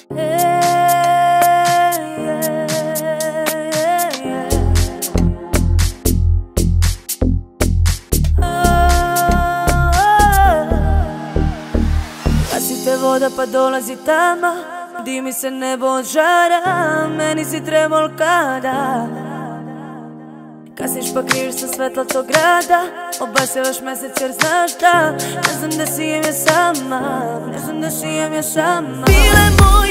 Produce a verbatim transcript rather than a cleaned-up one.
Gasite voda pa dolazi tama, dimi se nebo od žara, meni si trebal kada. Kasniš pa kriješ sa svetla tog grada, obasjavaš mesec jer znaš da ne znam da si jem ja sama, ne znam da si jem ja sama. Bile moje